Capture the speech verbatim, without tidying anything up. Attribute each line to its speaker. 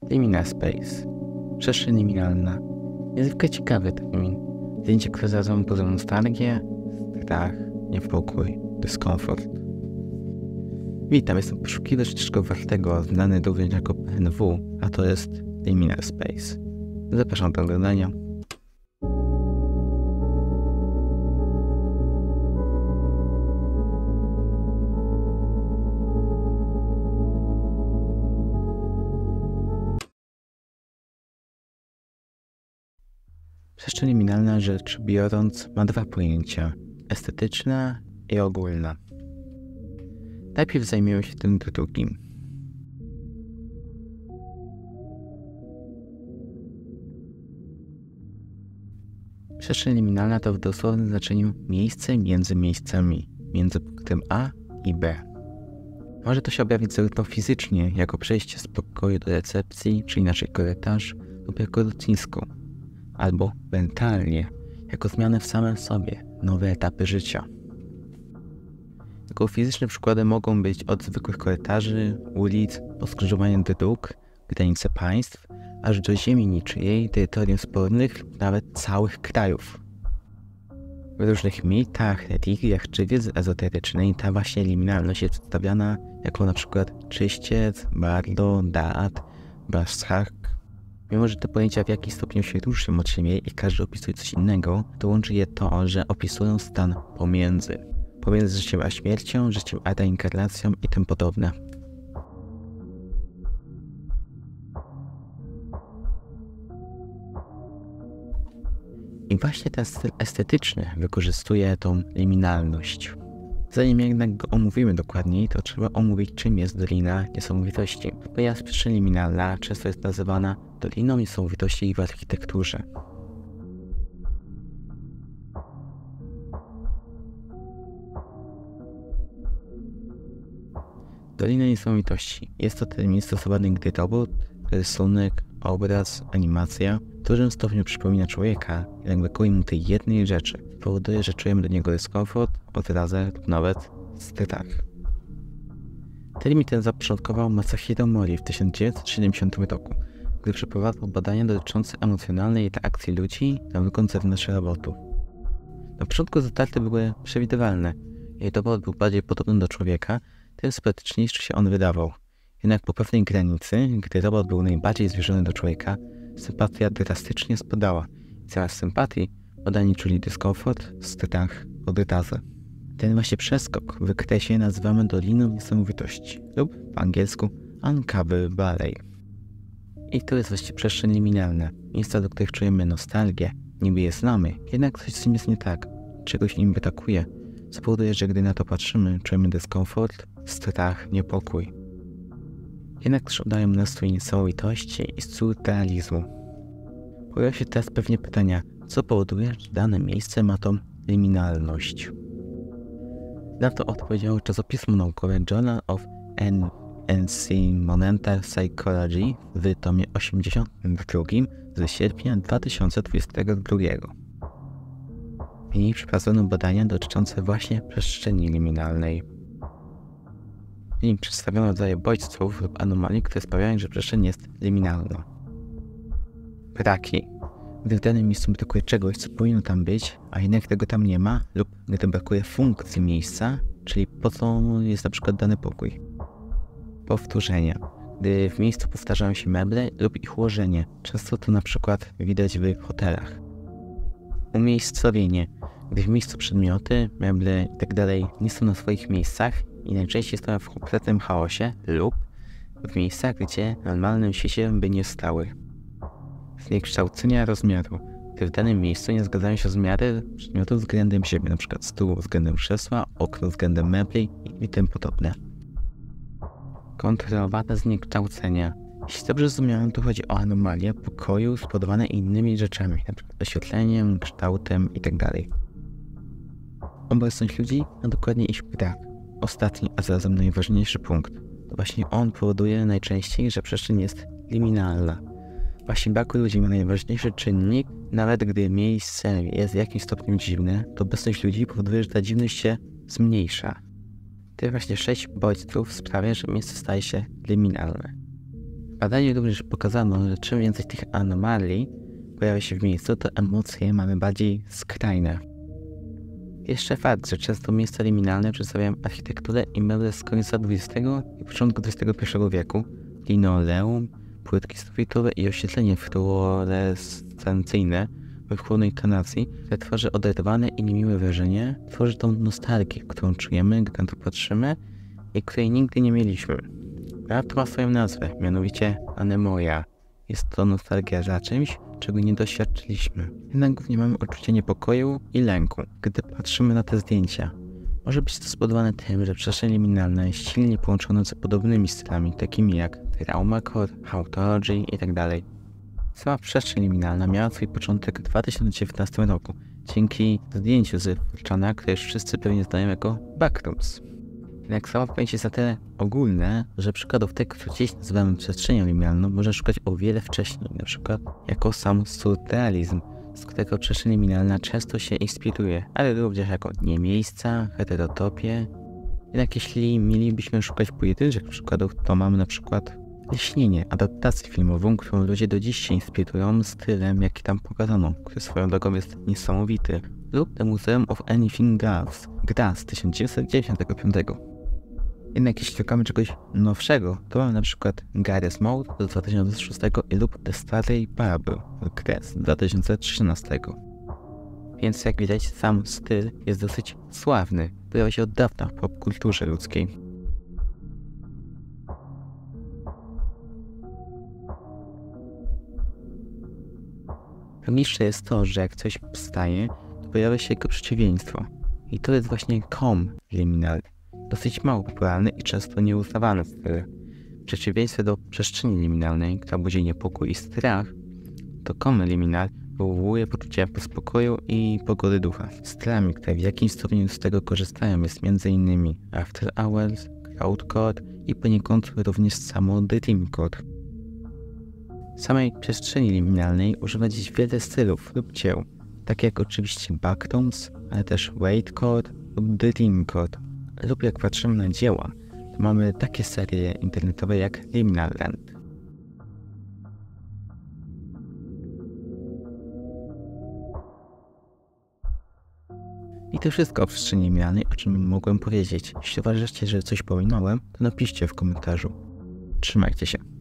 Speaker 1: Liminal Space. Przestrzeń liminalna. Niezwykle ciekawy termin. Zdjęcie, które zarazem poza nostalgię, strach, niepokój, dyskomfort. Witam, jestem poszukiwacz ścieżką wartego, znany również jako P N W, a to jest Liminal Space. Zapraszam do oglądania. Przestrzeń liminalna, rzecz biorąc, ma dwa pojęcia: estetyczna i ogólna. Najpierw zajmiemy się tym drugim. Przestrzeń liminalna to w dosłownym znaczeniu miejsce między miejscami, między punktem A i B. Może to się objawić zarówno fizycznie, jako przejście z pokoju do recepcji, czy inaczej korytarz, lub jako lotnisko, albo mentalnie, jako zmianę w samym sobie, nowe etapy życia. Jako fizyczne przykłady mogą być od zwykłych korytarzy, ulic, po skrzyżowanie dróg, granice państw, aż do ziemi niczyjej, terytorium spornych lub nawet całych krajów. W różnych mitach, religiach czy wiedzy ezoterycznej ta właśnie liminalność jest przedstawiana jako na przykład czyściec, bardo, daat, baszak. Mimo że te pojęcia w jakiś stopniu się różnią od siebie i każdy opisuje coś innego, to łączy je to, że opisują stan pomiędzy. Pomiędzy życiem a śmiercią, życiem a reinkarnacją i tym podobne. I właśnie ten styl estetyczny wykorzystuje tą liminalność. Zanim jednak go omówimy dokładniej, to trzeba omówić, czym jest Dolina Niesamowitości. Ponieważ przestrzeń liminalna często jest nazywana Doliną Niesamowitości w architekturze. Dolina Niesamowitości. Jest to termin stosowany, gdy robot, rysunek, obraz, animacja w dużym stopniu przypomina człowieka, jednak brakuje mu tej jednej rzeczy. Powoduje, że czujemy do niego dyskomfort, odrazę lub nawet strach. Termin ten zapoczątkował Masahiro Mori w tysiąc dziewięćset siedemdziesiątym roku, gdy przeprowadzał badania dotyczące emocjonalnej reakcji ludzi na wygląd zewnętrzny robotu. Na początku zatarty były przewidywalne. Jej robot był bardziej podobny do człowieka, tym sympatyczniejszy się on wydawał. Jednak po pewnej granicy, gdy robot był najbardziej zbliżony do człowieka, sympatia drastycznie spadała. I zamiast sympatii badani czuli dyskomfort, strach, odrazę. Ten właśnie przeskok w wykresie nazywamy Doliną Niesamowitości lub po angielsku Uncover Valley. I to jest właśnie przestrzeń liminalna. Miejsca, do których czujemy nostalgię, niby je znamy, jednak coś z nim jest nie tak, czegoś im brakuje, co powoduje, że gdy na to patrzymy, czujemy dyskomfort, strach, niepokój. Jednak też oddają mnóstwo niesamowitości i surrealizmu. Pojawia się teraz pewnie pytania, co powoduje, że dane miejsce ma tą liminalność. Na to odpowiedziało czasopismo naukowe Journal of Environmental Psychology w tomie osiemdziesiątym drugim z sierpnia dwa tysiące dwudziestego drugiego. W niej przeprowadzono badania dotyczące właśnie przestrzeni liminalnej. W nim przedstawiono rodzaje bodźców lub anomalii, które sprawiają, że przestrzeń jest liminalna. Braki. Gdy w danym miejscu brakuje czegoś, co powinno tam być, a jednak tego tam nie ma, lub gdy brakuje funkcji miejsca, czyli po co jest na przykład dany pokój. Powtórzenia. Gdy w miejscu powtarzają się meble lub ich ułożenie, często to na przykład widać w hotelach. Umiejscowienie. Gdy w miejscu przedmioty, meble itd. nie są na swoich miejscach i najczęściej stoją w kompletnym chaosie lub w miejscach, gdzie w normalnym świecie by nie stały. Zniekształcenia rozmiaru. Gdy w danym miejscu nie zgadzają się rozmiary przedmiotów względem siebie, np. stół względem krzesła, okno względem mebli i tym podobne. Kontrolowane zniekształcenia. Jeśli dobrze zrozumiałem, to chodzi o anomalie pokoju spowodowane innymi rzeczami, np. oświetleniem, kształtem itd. Obecność ludzi, a dokładnie ich brak. Ostatni, a zarazem najważniejszy punkt. To właśnie on powoduje najczęściej, że przestrzeń jest liminalna. Właśnie braku ludzi ma najważniejszy czynnik, nawet gdy miejsce jest w jakimś stopniu dziwne, to obecność ludzi powoduje, że ta dziwność się zmniejsza. Te właśnie sześć bodźców sprawia, że miejsce staje się liminalne. W badaniu również pokazano, że czym więcej tych anomalii pojawia się w miejscu, to emocje mamy bardziej skrajne. Jeszcze fakt, że często miejsca liminalne przedstawiają architekturę i meble z końca dwudziestego i początku dwudziestego pierwszego wieku, linoleum, płytki sufitowe i oświetlenie fluorescencyjne we wchłonnej tonacji, które tworzy oderwane i niemiłe wrażenie, tworzy tą nostalgię, którą czujemy, gdy na to patrzymy i której nigdy nie mieliśmy. Prawda ma swoją nazwę, mianowicie anemoia. Jest to nostalgia za czymś, czego nie doświadczyliśmy. Jednak głównie mamy uczucie niepokoju i lęku, gdy patrzymy na te zdjęcia. Może być to spowodowane tym, że przestrzeń liminalna jest silnie połączona z podobnymi stylami, takimi jak Traumacore, Hautology itd. Sama przestrzeń liminalna miała swój początek w dwa tysiące dziewiętnastym roku, dzięki zdjęciu z Forchana, które już wszyscy pewnie znają jako Backrooms. Jednak sama pojęcie jest na tyle ogólne, że przykładów tego, co dziś nazywamy przestrzenią liminalną, można szukać o wiele wcześniej, na przykład jako sam surrealizm, z którego przestrzeń liminalna często się inspiruje, ale również jako niemiejsca, heterotopie. Jednak jeśli mielibyśmy szukać pojedynczych przykładów, to mamy na przykład Lśnienie, adaptację filmową, którą ludzie do dziś się inspirują stylem, jaki tam pokazano, który swoją drogą jest niesamowity, lub The Museum of Anything Goes, gra z tysiąc dziewięćset dziewięćdziesiątego piątego. Jednak jeśli szukamy czegoś nowszego, to mamy na przykład Garry's Mode z dwa tysiące szóstego lub The Starry Parable, grę z dwa tysiące trzynastego. Więc jak widać, sam styl jest dosyć sławny, pojawia się od dawna w popkulturze ludzkiej. Logiczne jest to, że jak coś powstaje, to pojawia się jego przeciwieństwo. I to jest właśnie com liminal. Dosyć mało popularny i często nieuznawany styl. W przeciwieństwie do przestrzeni liminalnej, która budzi niepokój i strach, to com liminal wywołuje poczucie spokoju i pogody ducha. Stylami, które w jakimś stopniu z tego korzystają, jest m.in. After Hours, Crowdcore i poniekąd również samo The Dreamcore. W samej przestrzeni liminalnej używa dziś wiele stylów lub dzieł, takie jak oczywiście Backrooms, ale też Waitcore lub The Dreamcore. Lub jak patrzymy na dzieła, to mamy takie serie internetowe jak Liminal Land. I to wszystko o przestrzeni liminalnej, o czym mogłem powiedzieć. Jeśli uważacie, że coś pominąłem, to napiszcie w komentarzu. Trzymajcie się.